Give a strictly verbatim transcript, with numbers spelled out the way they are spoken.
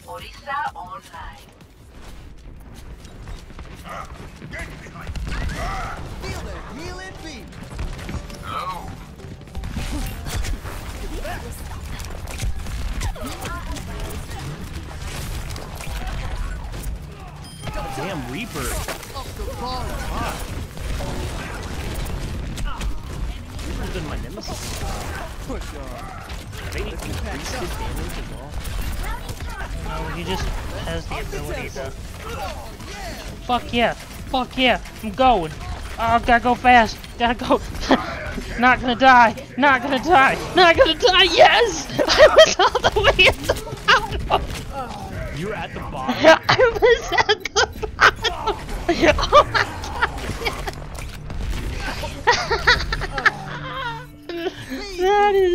Orisa online. Get behind. Feel the healing beat. Hello. Damn Reaper. Reaper's been my nemesis. Push on. They increase his damage as well. No, he just has the ability to. Fuck yeah! Fuck yeah! I'm going! Oh, gotta go fast! Gotta go! Not gonna die! Not gonna die! Not gonna die! Yes! I was all the way at the bottom! You were at the bottom? I was at the bottom! Oh my god! That is